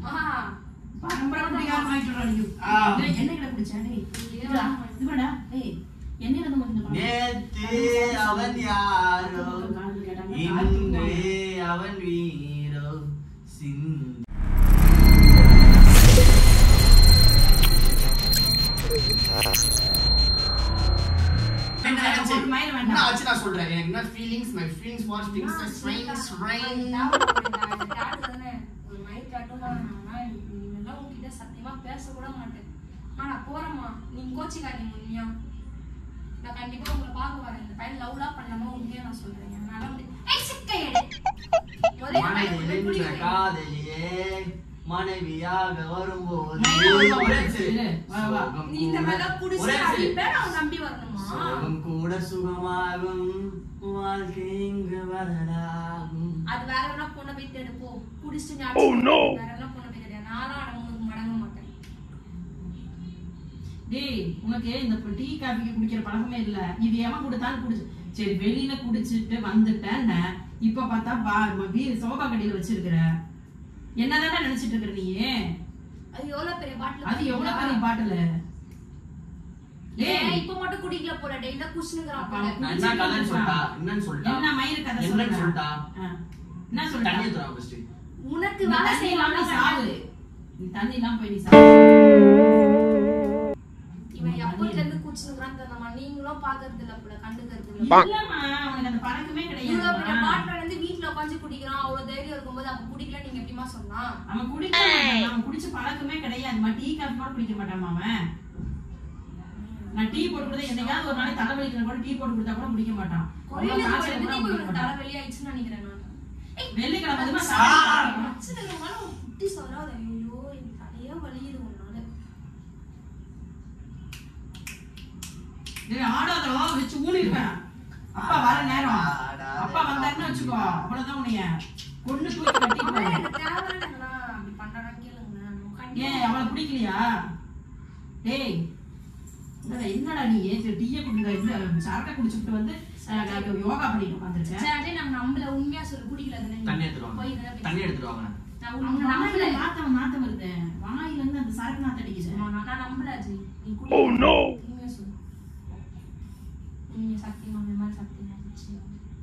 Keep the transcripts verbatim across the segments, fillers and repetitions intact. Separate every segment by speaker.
Speaker 1: பரம்பரை குடிக்காம ஆயிட்டுறா நீ. டேய் என்ன கிட்ட குடிச்சா டேய்? இதுடா டேய் என்ன வந்து வந்து
Speaker 2: நேத்து அவன் யாரோ இன்று அவன் வீரோ சிங். என்ன ஆச்சு நான் சொல்றேன். எனக்கு என்ன feelings my feelings was things are strain strain.
Speaker 3: ஒரு மைண்ட் டாட்டூ தான். நான் நீங்க உன்கிட்ட சத்தியமா பேச கூட மாட்டேன். நான் போறேம்மா. நீங்க கோச்சிக்காதீங்க உண்மையா. நான் கண்டிப்பா உங்களை பார்க்க வரேன். இந்த பையன் லவ்லா பண்ணாம உண்மையா நான் சொல்றேன். என்னால வந்து எக்ஸிக்கையடே ஒரே பையன்
Speaker 2: காதலியே மனைவியாக வரும்போது
Speaker 3: நீ இந்த மேல புடிச்சு அடிப்பே நான் நம்பி வரணுமா?
Speaker 2: சுகம் கூட சுகமாகும் வாழ்க்கை இங்கு வரலாகும்.
Speaker 3: அது வேற என்ன பொண்ணை போய் தேடு போ. புடிச்சு நீ அடி. வேற என்ன பொண்ணை போய் தேடு. நானா உனக்கு மடங்க மாட்டேன்.
Speaker 1: டேய் உனக்கு இந்த டீ காபி குடிக்கிற பழக்கமே இல்ல. இது எவன் கொடுத்தாலும் குடிச்சு சரி வெளியில குடிச்சிட்டு வந்துட்டேன். இப்ப பார்த்தா பா வீடு சோபா கடையில வச்சிருக்கிற. என்னதானே நினைச்சிட்டு இருக்க நீ?
Speaker 3: அது எவ்வளவு பெரிய பாட்டில்?
Speaker 1: அது எவ்வளவு பெரிய பாட்டில்?
Speaker 3: ஏய் இப்ப மட்டும் குடிக்கல போல. டேய்ல குஷ்ணுங்கறான் போல.
Speaker 2: என்ன கதை சொல்றா? என்னன்னு சொல்றா?
Speaker 1: என்ன மயிர் கதை
Speaker 2: என்னன்னு சொல்றா?
Speaker 1: என்ன சொல்றா?
Speaker 2: தண்ணி தரா ஃபர்ஸ்ட்.
Speaker 3: உனக்கு வேலை செய்யலாம்
Speaker 1: சாவு. நீ தண்ணி எல்லாம் போய் நீ சாவு.
Speaker 3: இவன் எப்போல இருந்து குஷ்ணுங்கறான் தெரியுமா? நீங்களும் பாக்குறது இல்ல போல, கண்டுக்கிறது இல்ல.
Speaker 1: இல்லம்மா உனக்கு அந்த பழக்கமே கிடையாது.
Speaker 3: இவன் பெரிய பாட்டில இருந்து வீட்ல உட்கார்ந்து குடிக்கறான். அவ்வளவு தைரியம் இருக்கும்போது அவன் குடிக்கல நீங்க எப்படிமா சொன்னா?
Speaker 1: அவன் குடிக்க மாட்டான். அவன் குடிச்ச பழக்கமே கிடையாது. மா டீ காபி கூட குடிக்க மாட்டான் அவன். நான் டீ போட்டு கொடுத்தா என்னைக்காவது ஒரு நாளைக்கு தலைவலிக்கிற கூட டீ போட்டு கொடுத்தா கூட குடிக்க மாட்டான்.
Speaker 3: கோயிலுக்கு போய் இவனுக்கு தலைவலி ஆயிடுச்சுன்னு நினைக்கிறேன் நான்.
Speaker 1: வெள்ளிக்கிழமை அதுமா சாப்பிடுறான்.
Speaker 3: அச்சதுனால குட்டி சொல்லாத. ஐயோ எனக்கு தலையே வலியுது உன்னால.
Speaker 1: டேய் ஆடாதடா வெச்சு ஊனிடுவேன். அப்பா வர நேரம். அப்பா வந்தாருன்னு வெச்சுக்கோ. அவ்வளவுதான் உன்னைய கொன்னு தூக்கி கட்டி போ.
Speaker 3: எனக்கு தேவலன்னா அப்படி பண்றானே கேளுங்க.
Speaker 1: ஏன் அவளை பிடிக்கலையா? டேய் என்னடா நீ டீயை குடிக்க இல்ல சரக்க குடிச்சுட்டு வந்து யோகா பண்ணிட்டு உட்காந்துருக்கேன்.
Speaker 3: சரி நான் நம்மள உண்மையா சொல்லு குடிக்கல தானே.
Speaker 2: தண்ணி எடுத்துருவாங்க. தண்ணி எடுத்துருவாங்க.
Speaker 3: நான் உன்ன நம்பல.
Speaker 1: நாத்தம் நாத்தம் வருது. வாயில இருந்து அந்த சரக்கு நாத்தம் அடிக்குது.
Speaker 3: நான் நம்பல ஜி. நீ குடி. Oh no. உண்மையா சொல்லு. நீ சத்தியமா இந்த மாதிரி சத்தியமா குடிச்சு.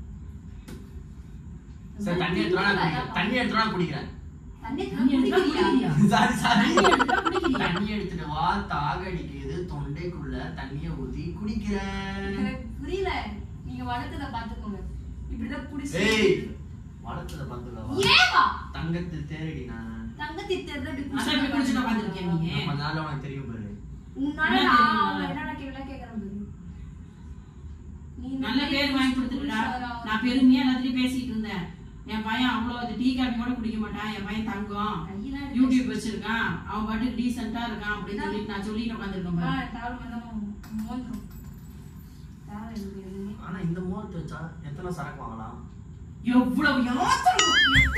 Speaker 2: சரி தண்ணி எடுத்துறா தண்ணி எடுத்துறா குடிக்கிறேன்.
Speaker 3: தண்ணி குடிக்கிறியா?
Speaker 2: Sorry sorry. தண்ணி எடுத்துட்டு வா தாக அடிக்குது தொண்டைக்குள்ள தண்ணிய ஊத்தி குடிக்கிறேன்.
Speaker 3: எனக்கு புரியல. நீங்க வளர்த்தத பாத்துக்கோங்க. இப்படிதான் குடிச்சு.
Speaker 2: ஏய் வளர்த்தத பாத்துக்கவா?
Speaker 3: ஏவா?
Speaker 2: தங்கத்தில் தேரடி நான்.
Speaker 3: தங்கத்தில் தேரடி
Speaker 1: அப்படி குடிச்சு குடிச்சு உட்கார்ந்திருக்கேன் நீ.
Speaker 2: நம்ம நாள உனக்கு தெரியும் பாரு.
Speaker 3: உன்னால நான் என்னடா கேவல கேக்குறேன் பாரு. நீ
Speaker 1: நல்ல பேர் வாங்கி கொடுத்துட்டா. நான் பெருமையா எல்லாத்தையும் பேசிட்டு இருந்தேன். என் பையன் அவ்வளவு டீ காபி கூட குடிக்க மாட்டான். என் பையன் தங்கம் யூடியூப் வச்சிருக்கான். அவன் பாட்டுக்கு டீசென்ட்டா இருக்கான் அப்படின்னு சொல்லிட்டு நான் சொல்லிட்டு உட்காந்துருக்கேன்.
Speaker 2: ஆனா இந்த மோத் வச்சா எத்தனை சரக்கு வாங்கலாம்?
Speaker 1: எவ்வளவு யாத்திரம்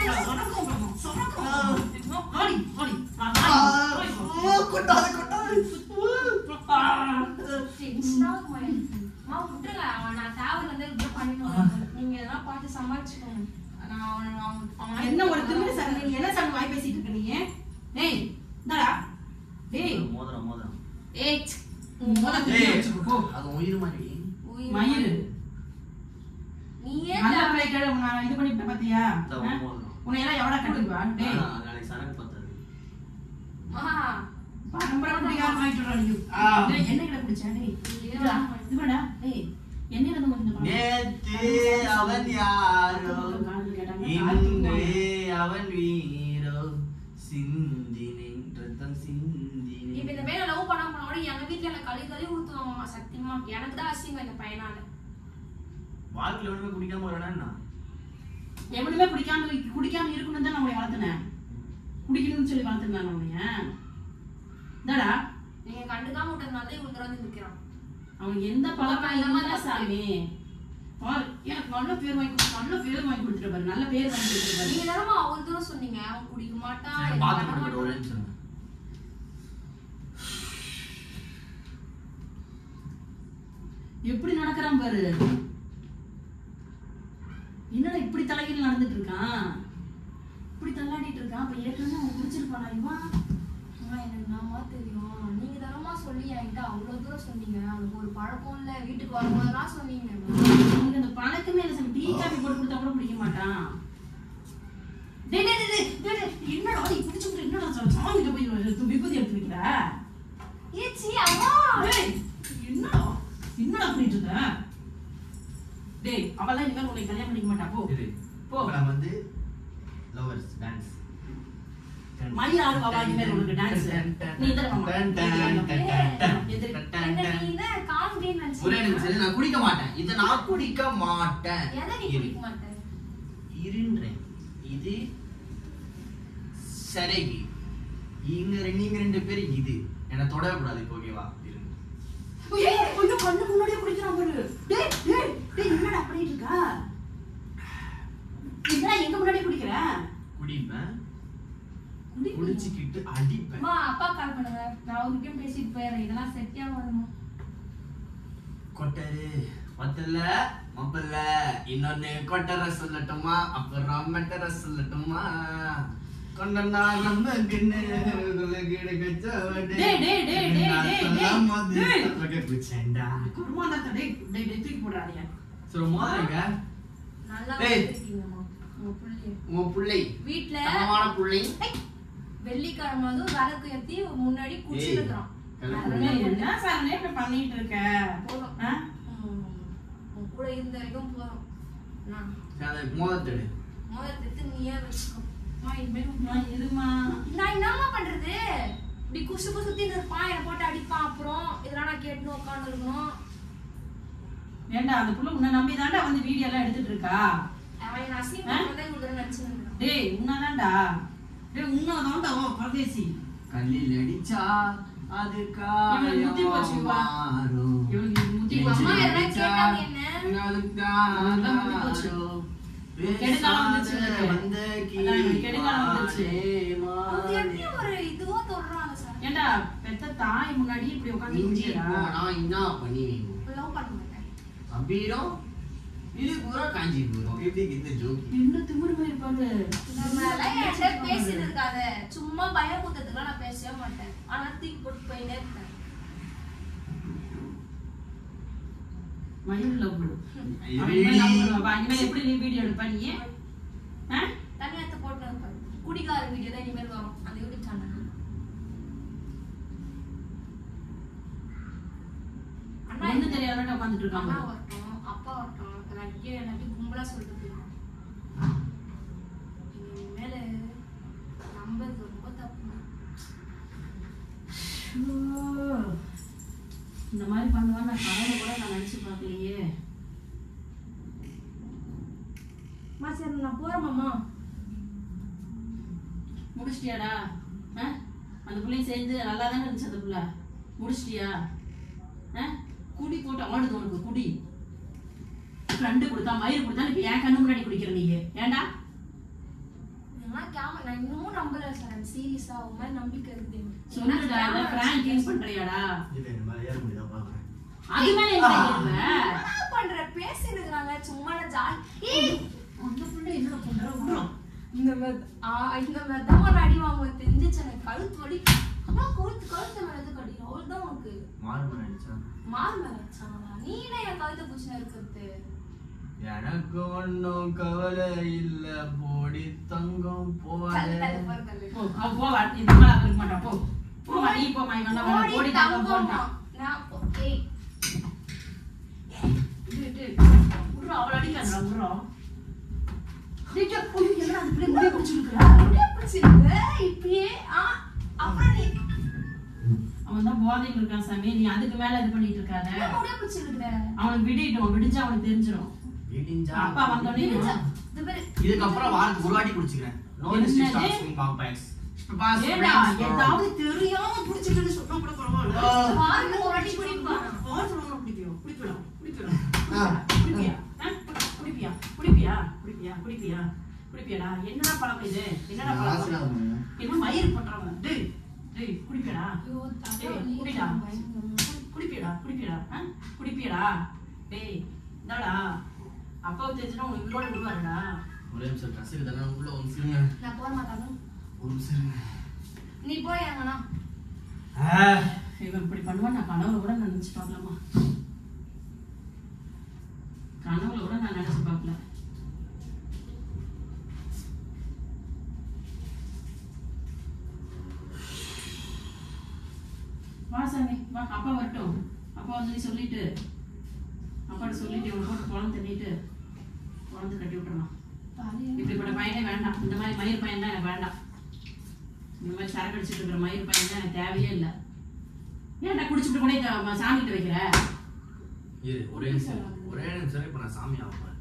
Speaker 2: கொட்டாது கொட்டாது.
Speaker 3: நீங்க எல்லாம் பார்த்து சமாளிச்சுக்கோங்க.
Speaker 1: என்ன ஒரு திரும்ப சார் நீ என்ன சார் வாய் பேசிட்டு இருக்க நீ? டேய் இந்தடா டேய்
Speaker 2: மோதிரம் மோதிரம்.
Speaker 3: ஏய்
Speaker 1: மோதிரம் வச்சுக்கோ போ.
Speaker 2: அது உயிர் மாதிரி.
Speaker 1: மயிரு
Speaker 3: நீயே
Speaker 1: நல்ல பிளேக்கட நான் இது பண்ணிட்ட பாத்தியா? உன்னை எல்லாம் எவடா கட்டுவா? டேய்
Speaker 2: நாளைக்கு சரக்கு பத்தாது.
Speaker 3: ஆஹா
Speaker 1: பரம்பரை குடிக்காம ஆயிட்டுறா நீ. டேய் என்ன கிட்ட குடிச்சா டேய்? இதுடா டேய் என்ன வந்து வந்து
Speaker 2: நேத்து அவன் யாரோ இன்று அவன் வீரோ சிந்தினின் ரத்தம் சிந்தினின்.
Speaker 3: இப்ப இந்த பையனை லவ் பண்ணா போனா கூட எங்க வீட்டுல எனக்கு கழி கழி ஊத்துவாங்கம்மா. சத்தியமா எனக்கு தான் அசிங்கம் இந்த பையனால.
Speaker 2: வாழ்க்கையில ஒண்ணுமே குடிக்காம வரேன்னா
Speaker 1: எவனுமே குடிக்காம குடிக்காம இருக்கணும் தான் நம்மளை வளர்த்தனேன். குடிக்கணும்னு சொல்லி வளர்த்துனா நம்மளைய இந்தடா
Speaker 3: நீங்க கண்டுக்காம விட்டதுனால இவங்க வந்து நிக்கிறான்.
Speaker 1: அவன் எந்த பழக்கம் இல்லாம சாமி பாரு எனக்கு நல்ல பேர் வாங்கி கொடுத்து நல்ல பேர் வாங்கி கொடுத்துட்டு பாரு. நல்ல பேர் வாங்கி கொடுத்துட்டு பாரு.
Speaker 3: நீங்க தானமா அவன் தூரம் சொன்னீங்க அவன் குடிக்க மாட்டான்.
Speaker 2: பாத்ரூம் ஒரு நிமிஷம்.
Speaker 1: எப்படி நடக்கறான் பாரு. என்னடா இப்படி தலைகீழ நடந்துட்டு இருக்கான்? இப்படி தள்ளாடிட்டு இருக்கான். அப்ப ஏற்கனவே அவன் குடிச்சிருப்பானா? எம்மா
Speaker 3: அம்மா எனக்கு என்னம்மா தெரியும், நீங்க தானம்மா சொல்லி என்கிட்ட அவ்வளவு தூரம் சொன்னீங்க, அவனுக்கு ஒரு பழக்கம் இல்ல, வீட்டுக்கு வரும்போதெல்லாம் சொன்னீங்க.
Speaker 1: உனக்கு அந்த பழக்கமே இல்லை சாமி. டீ காஃபி போட்டு கொடுத்தா கூட பிடிக்க மாட்டான். டேய் டேய் டேய் டேய் டேய், என்னடா நீ குடிச்சு குடி, என்னடா சாமிகிட்ட போய் விபூதி எடுத்து வைக்கிற?
Speaker 3: ஏச்சி அம்மா
Speaker 1: டேய் என்னடா என்னடா பண்ணிட்டு இருக்க? டேய் அவளெல்லாம் இனிமேல் உன்னை கல்யாணம் பண்ணிக்க மாட்டா. போ போ.
Speaker 2: நம்ம வந்து லவர்ஸ் டான்ஸ்
Speaker 1: மணி ஆடு பாபா இனிமேல் உனக்கு டான்ஸ். நீ இதர மாமா
Speaker 2: ஒரே நிமிஷம், நான் குடிக்க மாட்டேன். இதை நான் குடிக்க மாட்டேன்.
Speaker 3: எதை நீ குடிக்க மாட்டேன்?
Speaker 2: இருன்றேன். இது சரகி. இங்க நீங்க ரெண்டு பேரும் இது என்ன தொடவே கூடாது. ஓகேவா?
Speaker 1: ஏய் கொஞ்சம் கண்ணு முன்னாடியே குடிக்கிறான் பாரு. டேய் டேய் டேய் என்னடா பண்ணிட்டு இருக்க? என்னடா எங்க முன்னாடி குடிக்கிற?
Speaker 2: குடிப்பேன், குடிச்சிக்கிட்டு அடிப்பேன்.
Speaker 3: அம்மா அப்பா கால் பண்ணுங்க, நான் அவர்கிட்ட பேசிட்டு போயிடுறேன். இதெல்லாம் செட்டியா வருமா?
Speaker 2: கொட்டரு பத்தல மப்பல்ல இன்னொன்னு கொட்டர சொல்லட்டுமா, அப்புறம் மெட்டர சொல்லட்டுமா? கொண்டனா நம்ம கிண்ணு குலகிட கச்சவடே.
Speaker 1: டேய் டேய் டேய் டேய் டேய் டேய்
Speaker 2: ஓகே குச்சேண்டா.
Speaker 1: குருமாடா டேய் டேய் டேய் தூக்கி போடாதீங்க.
Speaker 2: சோ மோதறங்க
Speaker 3: நல்லா
Speaker 2: டேய்
Speaker 3: இருக்கீங்கம்மா. உங்க புள்ளை
Speaker 2: உங்க புள்ளை
Speaker 3: வீட்ல
Speaker 2: தங்கமான புள்ளை
Speaker 3: வெள்ளிக்கிழமை வந்து விளக்கு ஏத்தி முன்னாடி குடிச்சிருக்கான்.
Speaker 1: என்ன சார் இப்படி பண்ணிட்டு இருக்க?
Speaker 3: போதும்.
Speaker 1: ஆ?
Speaker 3: உன் கூட இருந்த வரைக்கும் போதும். நான்
Speaker 2: அதை மோதத்தெடு.
Speaker 3: முதல்ல எடுத்து நீயே வச்சுக்கோ. அம்மா, இனிமேல்
Speaker 1: நான் இருமா.
Speaker 3: நான் என்னம்மா பண்றது? இப்படி குசு குசுத்தின்னு இருப்பான், என்னை போட்டு அடிப்பான். அப்புறம் இதெல்லாம் நான் கேட்டுன்னு உட்காந்து இருக்கணும்.
Speaker 1: ஏண்டா அந்த புள்ள உன்னை நம்பி தாண்டா வந்து வீடியோ எல்லாம் எடுத்துட்டு இருக்கா.
Speaker 3: அவன் என்ன அசிங்கம் பண்ணதை இவ்வளவு நினைச்சுன்னு
Speaker 1: டேய் உன்னதான்டா. டேய் உன்னதான்டா ஓ பரதேசி.
Speaker 2: கல்லில் அடிச்சா அது
Speaker 1: இவனுக்கு முத்தி போச்சு வா.
Speaker 2: காரும்.
Speaker 1: இவனுக்கு முத்தி
Speaker 3: அம்மா
Speaker 1: போச்சு.
Speaker 3: எதனா கேட்டாங்க என்ன?
Speaker 2: அது
Speaker 1: அதான் முத்தி போச்சு.
Speaker 2: காரும்.
Speaker 1: கெடுகாலம் வந்துச்சு எனக்கு.
Speaker 2: வந்த
Speaker 1: அதான் எனக்கு கெடுகாலம் வந்துச்சு.
Speaker 3: அது எப்படி ஒரு இதுவோ தொடுறாங்க சார்?
Speaker 1: ஏண்டா பெத்த தாய் முன்னாடி இப்படி உட்கார்ந்து
Speaker 2: மிஞ்சி
Speaker 1: குடிக்கிறா?
Speaker 2: போனா என்ன பண்ணுவீங்க?
Speaker 3: லவ் பண்ண மாட்டேன்.
Speaker 2: அபீரம் இது பூரா காஞ்சி போறோம். எப்படி இந்த ஜோக்
Speaker 1: என்ன திமிரு மாதிரி பாரு.
Speaker 3: நம்ம எல்லாம் என்கிட்ட பேசிட்டு இருக்காத. சும்மா பயமுறுத்ததுக்குலாம் நான் பேசவே மாட்டேன். ஆனா தூக்கி போட்டு போயினே இருப்பேன்.
Speaker 1: மயில் லவ் பண்ணு. அவன் இனிமேல் love பண்ணுவா. இனிமேல் எப்படி நீ வீடியோ எடுப்ப நீ? ஆ?
Speaker 3: தனியாத்த போட்டு இருப்பேன். குடிகார வீடியோ தான் இனிமேல் வரும் அந்த யூடியூப் சேனல். அண்ணா
Speaker 1: ஒண்ணும் தெரியாதவன்ட்ட உட்கார்ந்துட்டு இருக்கான்
Speaker 3: அம்மா
Speaker 1: பாரு.
Speaker 3: வரட்டும், அப்பா வரட்டும், எல்லாத்தையும் எல்லாத்தையும் கும்பலா சொல்லிட்டு போயிடும். இனிமேல நம்பது ரொம்ப தப்பு.
Speaker 1: ஐயோ. இந்த மாதிரி பண்ணுவான்னு நான் கனவுல கூட நான் நினைச்சு பார்க்கலையே.
Speaker 3: மா சரி நான் போறேன் மாமா.
Speaker 1: முடிச்சிட்டியாடா? ஆ? அந்த புள்ளையும் சேர்ந்து நல்லா தானே இருந்துச்சு அந்த புள்ள. முடிச்சிட்டியா? ஆ? குடி போட்டு ஆடுது உனக்கு குடி. ஃப்ரெண்டு கொடுத்தா மயிறு கொடுத்தா இப்ப என் கண்ணு முன்னாடி குடிக்கிற நீ. ஏண்டா?
Speaker 3: இதெல்லாம் கேம நான் இன்னமும் நம்பல சார். சீரியஸா உன் மேல நம்பிக்கை இருக்கு.
Speaker 1: சொல்லுடா, இதை pranking பண்றியாடா?
Speaker 2: இது என்ன மாதிரி ஏற முடியுதா பாக்குறேன்.
Speaker 1: அது மேல என்ன ஏறுற?
Speaker 3: என்ன பண்ற? பேசிட்டு இருக்காங்க சும்மா ஜாலி. ஏய்
Speaker 1: அந்த புள்ள என்னடா பண்ற? விடுறோம்.
Speaker 3: இந்த மாதிரி ஆ இந்த மாதிரி தான் ஒரு அடி வாங்குவேன் தெரிஞ்சிச்சு எனக்கு. கழுத்து வலி. அம்மா கழுத்து கழுத்து மேல எதுக்கு அடி? அவ்வளவுதான் உனக்கு
Speaker 2: மாறுமன் அடிச்சா
Speaker 3: மாறு மேல வச்சாங்களா? நீ என்ன என் கழுத்தை பூச்சினா இருக்கிறது?
Speaker 2: எனக்கு ஒன்னும் கவலை இல்ல போடி தங்கம் போவாத.
Speaker 3: தள்ளு தள்ளு போற தள்ளு.
Speaker 1: போ, அவ போவா. இது மேல அவ இருக்க மாட்டா. போ. போமா, நீ போமா. இவன் தான் வேணாம்.
Speaker 3: ஓடி
Speaker 1: ஓடி தாங்க
Speaker 3: தங்கம்மா.
Speaker 1: போன்றான்.
Speaker 3: நான் போ- ஏய்
Speaker 1: இது, இது. விட்றா, அவளை அடிக்காதடா, விட்றா. டேய், டேய், ஐயோ, என்னடா அந்த பிள்ளை முடிய பிடிச்சிருக்குறா?
Speaker 3: அப்படியே பிடிச்சிருக்கு. இப்படியே ஆ அப்புறம் நீ
Speaker 1: அவன் தான் போதையில் இருக்கான் சாமி. நீ அதுக்கு மேல இது பண்ணிட்டு இருக்காத.
Speaker 3: ஏன் அப்படியே பிடிச்சிருக்கிற?
Speaker 1: அவனுக்கு விடிட்டோம். விடிஞ்சா அவனுக்கு தெரிஞ்சிடும்.
Speaker 2: விடிஞ்சா
Speaker 1: அப்பா வந்தோடனே
Speaker 3: இது பாரு.
Speaker 2: இதுக்கப்புறம் வாரத்துக்கு ஒரு வாட்டி குடிச்சுக்கிறேன். நோ
Speaker 1: என்னது?
Speaker 2: Restrictions swing back backs. Boss
Speaker 1: ஏண்டா, ஏதாவது தெரியாம குடிச்சிட்டுன்னு சொன்னா கூட பரவாயில்ல.
Speaker 3: வாரத்துக்கு ஒரு வாட்டி குடிப்பா.
Speaker 1: வாரத்துல ஒரு நாள் குடிப்பியோ? குடிப்பியா? குடிப்பியா? குடிப்பியா? ஆ? குடிப்பியா? குடிப்பியா? குடிப்பியா? குடிப்பியா? குடிப்பியாடா? என்னடா பழக்கம் இது? என்னடா பழக்கம்? என்ன மயிர் பண்றவன்? டேய், டேய், குடிப்பியாடா?
Speaker 3: ஐயோ தலை
Speaker 1: டேய்,
Speaker 3: வலி.
Speaker 1: குடிடா. குடிப்பியாடா? குடிப்பியாடா? ஆ? குடிப்பியாடா? டேய், இந்தாடா. அப்பாவுக்கு தெரிஞ்சுனா உனக்கு உயிரோட விடுவாருடா.
Speaker 2: ஒரே நிமிஷம் கசக்கு தானே உள்ள ஒரு சின்ன
Speaker 3: நான் போற மாட்டாங்க.
Speaker 2: ஒரு நிமிஷம்
Speaker 3: நீ போய் எங்கண்ணா
Speaker 1: இவன் இப்படி பண்ணுவான் நான் கனவுல கூட நினைச்சு பார்க்கலாமா? கனவுல கூட நான் நினைச்சு பார்க்கல. வா சாமி வா, அப்பா வரட்டும். அப்பா வந்து சொல்லிட்டு அப்பாட்ட சொல்லிட்டு இவன் போட்டு குழந்தை தண்ணிட்டு குழந்தை கட்டி விட்டுறலாம். இப்படிப்பட்ட பையனே வேண்டாம். இந்த மாதிரி மயிர் பையன் தான் எனக்கு வேண்டாம். இந்த மாதிரி சரக்கு அடிச்சுட்டு இருக்கிற மயிர் பையன் தான் எனக்கு தேவையே இல்லை. ஏன்டா குடிச்சுட்டு கூட சாமிகிட்ட வைக்கிற?
Speaker 2: ஒரே நிமிஷம் ஒரே நிமிஷம் இப்ப நான் சாமி ஆகுறேன்.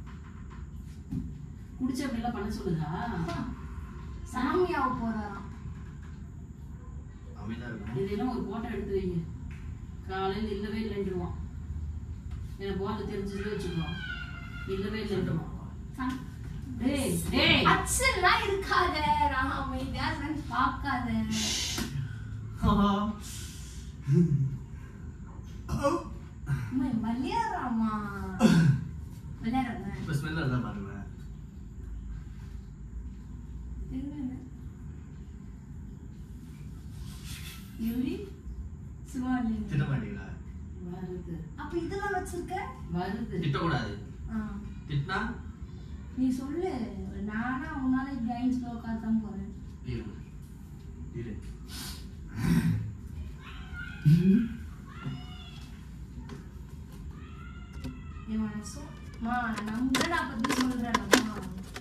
Speaker 1: குடிச்சு அப்படி எல்லாம் பண்ண சொல்லுதா?
Speaker 3: சாமி ஆக போறாராம்.
Speaker 2: அமைதியா இருக்கும்.
Speaker 1: இதெல்லாம் ஒரு போட்டோ எடுத்து வைங்க. காலையில் இல்லவே இல்லைன்றுவான். எனக்கு போதை தெரிஞ்சதே வச்சுக்கோ. இல்லவே இல்லைன்றுவான். டேய் டேய்
Speaker 3: அச்செல்லாம் இருக்காத. நான் அமைதியா இருக்கேன்னு பார்க்காத. அம்மா விளையாடுறாமா? விளையாடுறேன்.
Speaker 2: இப்ப ஸ்மெல் அதான் பாருங்க.
Speaker 3: யூரி சுவாலி
Speaker 2: திட்ட மாட்டீங்களா?
Speaker 1: வருது.
Speaker 3: அப்ப இதெல்லாம் வச்சிருக்க?
Speaker 1: வருது.
Speaker 2: திட்டக்கூடாது. திட்டினா
Speaker 3: நீ சொல்லு. நானா உன்னால இப்படி ஐந்து ஸ்லோ காத்தான் போறேன்.
Speaker 2: இரு இரு
Speaker 3: இவன் சொன்னா நம்ப நான் பத்தி சொல்றேன்மா.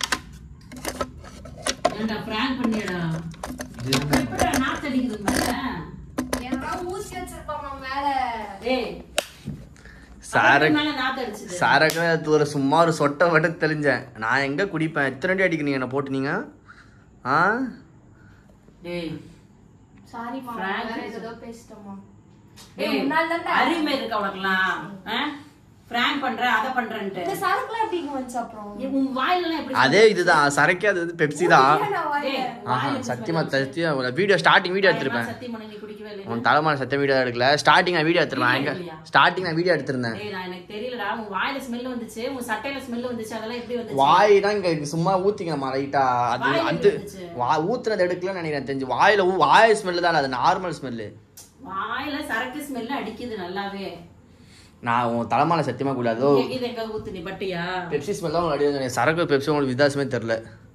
Speaker 1: ஏன்டா பிராங்க் பண்ணியடா? எப்படா நாத்து அடிக்குது மேல?
Speaker 3: ஏன்னா ஊசி வச்சிருப்பாமா மேல.
Speaker 1: டேய்
Speaker 4: சரக்கு
Speaker 1: மேல நாத்து அடிச்சது.
Speaker 4: சரக்கு ஒரு சும்மா ஒரு சொட்டை மட்டும் தெளிஞ்சேன். நான் எங்க குடிப்பேன்? எத்தனை அடி அடிக்கிறீங்க என்ன போட்டு நீங்க? ஆ
Speaker 1: டேய்
Speaker 3: சாரிமா,
Speaker 1: Frank
Speaker 3: வேற ஏதோ பேசிட்டோமா?
Speaker 1: டேய் அருமை இருக்கா உனக்குலாம்? ஆ பிராங்க் பண்ற அத பண்றேன்ட்டு.
Speaker 3: இந்த சரக்குலாம் எப்படி இங்க வந்துச்சு அப்புறம்?
Speaker 1: உன் வாயில எல்லாம் எப்படி?
Speaker 4: அதே இதுதான் சரக்கே, அது வந்து பெப்சி தான்.
Speaker 1: டேய்
Speaker 4: ஆஹா சத்தியமா சத்தியம் வீடியோ ஸ்டார்டிங் வீடியோ எடுத்திருப்பேன்.
Speaker 1: சத்தியமா நீ குடிக்கவே இல்ல.
Speaker 4: உன் தலைமான சத்தியம் வீடியோ எடுக்கல. ஸ்டார்டிங் நான் வீடியோ எடுத்துருவேன். எங்க ஸ்டார்டிங் நான் வீடியோ எடுத்திருந்தேன்.
Speaker 1: டேய் நான் எனக்கு தெரியலடா. உன் வாயில ஸ்மெல் வந்துச்சு, உன் சட்டையில ஸ்மெல் வந்துச்சு. அதெல்லாம் எப்படி வந்துச்சு?
Speaker 4: வாய் தான் இங்க சும்மா ஊத்திக்கணுமா லைட்டா? அது அந்த வா ஊத்துனது எடுக்கலன்னு நினைக்கிறேன். தெரிஞ்சு வாயில வாய் ஸ்மெல் தான், அது நார்மல் ஸ்மெல்லு.
Speaker 1: வாயில சரக்கு ஸ்மெல் அடிக்குது நல்லாவே.
Speaker 4: நான் உன் தலைமால சத்தியமா கூடாதோ.
Speaker 1: இது எங்க ஊத்து நீ பட்டியா?
Speaker 4: பெப்சி ஸ்மெல் தான் உங்களுக்கு அடிக்குது. சரக்கு பெப்சி உங்களுக்கு வித்தியாசமே தெரியல.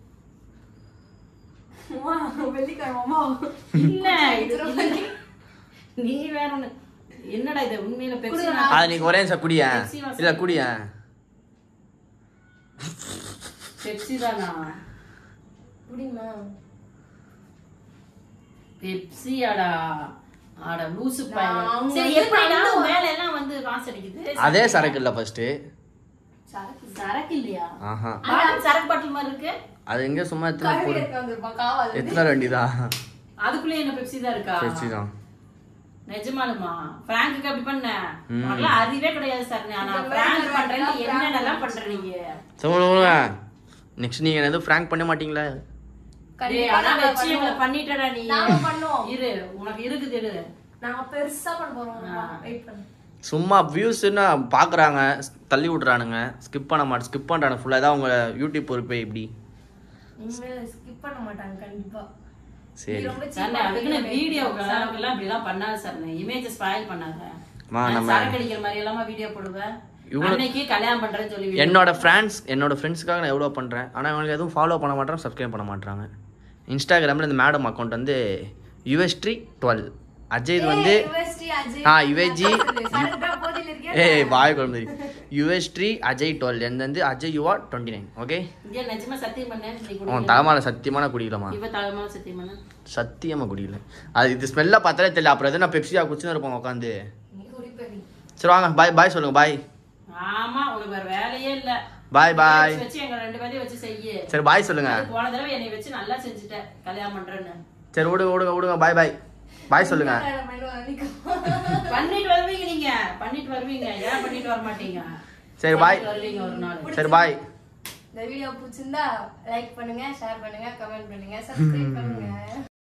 Speaker 3: அம்மா வெள்ளிக்கிழமை
Speaker 1: இல்ல இது நீ வேற ஒண்ணு. என்னடா இது உண்மையில பெப்சி?
Speaker 4: அது நீங்க ஒரே நிமிஷம் குடிய. இல்ல குடிய.
Speaker 1: பெப்சி தானா?
Speaker 3: குடிமா.
Speaker 1: பெப்சியாடா? ஆட லூசு பையன். சரி எப்படிடா மேல எல்லாம் வந்து வாசம் அடிக்குது?
Speaker 4: அதே சரக்கு இல்ல ஃபர்ஸ்ட்.
Speaker 3: சரக்கு
Speaker 1: சரக்கு இல்லையா?
Speaker 4: ஆஹா
Speaker 1: பாட்டில் சரக்கு பாட்டில் மாதிரி இருக்கு.
Speaker 4: அது எங்க சும்மா எத்தனை போடு
Speaker 3: வந்திருப்பான் காவால.
Speaker 4: எத்தனை வண்டிதா?
Speaker 1: அதுக்குள்ள என்ன பெப்சி தான் இருக்கா?
Speaker 4: பெப்சி தான்.
Speaker 1: நிஜமாலுமா? பிராங்க்கு அப்படி பண்ண? உனக்கு அறிவே கிடையாது சார். நான் பிராங்க் பண்றேன்னு என்னென்னலாம் பண்ற நீங்க?
Speaker 4: சொல்லுங்க. நெக்ஸ்ட் நீங்க எதுவும் பிராங்க் பண்ண மாட்டீங்களா?
Speaker 1: டேய் அத வெச்சி இவள பண்ணிட்டடா நீ.
Speaker 3: நாம பண்ணோம்.
Speaker 1: இரு உனக்கு இருக்குது இரு.
Speaker 3: நாங்க பெருசா பண்ண போறோம். வெயிட் பண்ணு.
Speaker 4: சும்மா வியூஸ்னா பாக்குறாங்க, தள்ளி விடுறானுங்க, ஸ்கிப் பண்ண மாட்டேன், ஸ்கிப் பண்றானுங்க ஃபுல்லா. தான் உங்க யூடியூப் பொறுப்பே இப்படி.
Speaker 3: இனிமேல் ஸ்கிப் பண்ண மாட்டாங்க கண்டிப்பா.
Speaker 4: சரி
Speaker 1: சார் அதுக்குன்னு வீடியோக்கெல்லாம் இப்படி எல்லாம் பண்ணாத சார். இமேஜ் ஸ்பாயில் பண்ணாத.
Speaker 4: மா நம்ம
Speaker 1: சரக்கு அடிக்கிற மாதிரி எல்லாம் வீடியோ போடுவேன். அன்னைக்கு கல்யாணம் பண்றேன்னு சொல்லி
Speaker 4: என்னோட ஃப்ரெண்ட்ஸ் என்னோட ஃப்ரெண்ட்ஸ்க்காக நான் எவ்வளோ பண்ணுறேன். ஆனால் இவங்களுக்கு எதுவும் ஃபாலோ பண்ண மாட்டேறாங்க, சப்ஸ்கிரைப் பண்ண மாட்டாங்க. இன்ஸ்டாகிராமில் இந்த மேடம் அக்கௌண்ட் வந்து யுஎஸ்ட்ரி டுவெல் அஜய் வந்து ஆ யுஎஸ்ஜி ஏய் பாய் குழம்பு யுஎஸ்ட்ரி அஜய் டுவெல் எந்த வந்து அஜய் யுவா டுவெண்ட்டி நைன் ஓகே.
Speaker 1: நிஜமா சத்தியம் பண்ணேன்.
Speaker 4: உன் தலைமால சத்தியமான குடிக்கலாமா?
Speaker 1: இவ தலைமால சத்தியம் பண்ண
Speaker 4: சத்தியமா குடிக்கல. அது இது ஸ்மெல்லாக பார்த்தாலே தெரியல. அப்புறம் எதுவும் நான் பெப்சியாக குச்சின்னு இருப்போம் உட்காந்து. சரி வாங்க பாய் பாய் சொல்லுங்க பாய்.
Speaker 1: ஆமா உனக்கு வேற வேலையே இல்ல.
Speaker 4: பாய் பாய்
Speaker 1: வச்சு எங்க ரெண்டு பேரையும் வச்சு செய்ய.
Speaker 4: சரி பாய் சொல்லுங்க.
Speaker 1: போன தடவை என்னை வச்சு நல்லா செஞ்சுட்ட கல்யாணம் பண்றேன்னு.
Speaker 4: சரி விடுங்க விடுங்க விடுங்க பாய் பாய் பாய் சொல்லுங்க.
Speaker 1: பண்ணிட்டு வருவீங்க நீங்க பண்ணிட்டு வருவீங்க ஏன் பண்ணிட்டு வர மாட்டீங்க?
Speaker 4: சரி பாய்
Speaker 1: வருவீங்க ஒரு நாள்.
Speaker 4: சரி பாய்.
Speaker 3: இந்த வீடியோ பிடிச்சிருந்தா லைக் பண்ணுங்க, ஷேர் பண்ணுங்க, கமெண்ட் பண்ணுங்க, சப்ஸ்கிரைப் பண்ணுங்க.